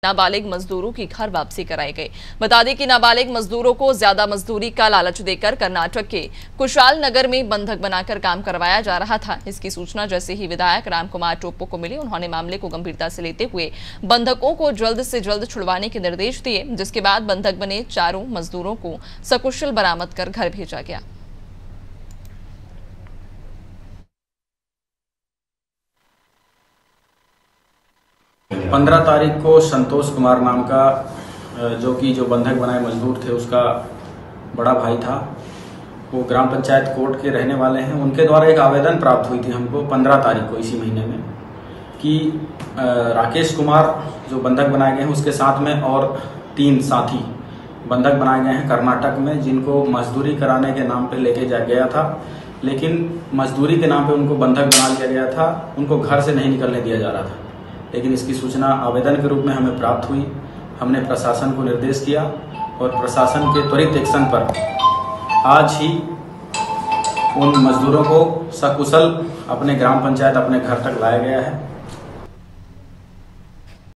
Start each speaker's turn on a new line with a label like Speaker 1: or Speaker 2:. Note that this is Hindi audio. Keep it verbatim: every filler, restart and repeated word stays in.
Speaker 1: नाबालिग मजदूरों की घर वापसी कराई गई। बता दें कि नाबालिग मजदूरों को ज्यादा मजदूरी का लालच देकर कर्नाटक के कुशाल नगर में बंधक बनाकर काम करवाया जा रहा था। इसकी सूचना जैसे ही विधायक रामकुमार टोप्पो को मिली, उन्होंने मामले को गंभीरता से लेते हुए बंधकों को जल्द से जल्द छुड़वाने के निर्देश दिए, जिसके बाद बंधक बने चारों मजदूरों को सकुशल बरामद कर घर भेजा गया।
Speaker 2: पंद्रह तारीख को संतोष कुमार नाम का जो कि जो बंधक बनाए मजदूर थे, उसका बड़ा भाई था, वो ग्राम पंचायत कोट के रहने वाले हैं। उनके द्वारा एक आवेदन प्राप्त हुई थी हमको पंद्रह तारीख को इसी महीने में कि राकेश कुमार जो बंधक बनाए गए हैं, उसके साथ में और तीन साथी बंधक बनाए गए हैं कर्नाटक में, जिनको मजदूरी कराने के नाम पे लेके जा गया था, लेकिन मजदूरी के नाम पे उनको बंधक बना लिया गया था। उनको घर से नहीं निकलने दिया जा रहा था, लेकिन इसकी सूचना आवेदन के रूप में हमें प्राप्त हुई। हमने प्रशासन को निर्देश किया और प्रशासन के त्वरित एक्शन पर आज ही उन मजदूरों को सकुशल अपने ग्राम पंचायत अपने घर तक लाया गया है।